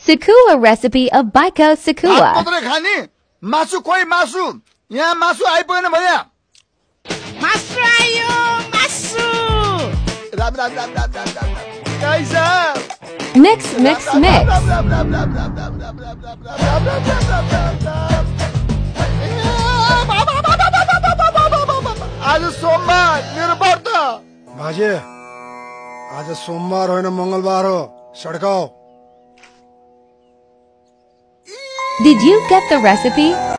Sekuwa recipe of Bajeko sekuwa. Masu koi masu. यहाँ मासु आइपुगेन भैया मासु आयो मासु राम राम राम राम राम राम कैसा Mix. आज सोमबार मेरो व्रत बाजे आज सोमबार होइन मंगलबार हो सड्काओ Did you get the recipe?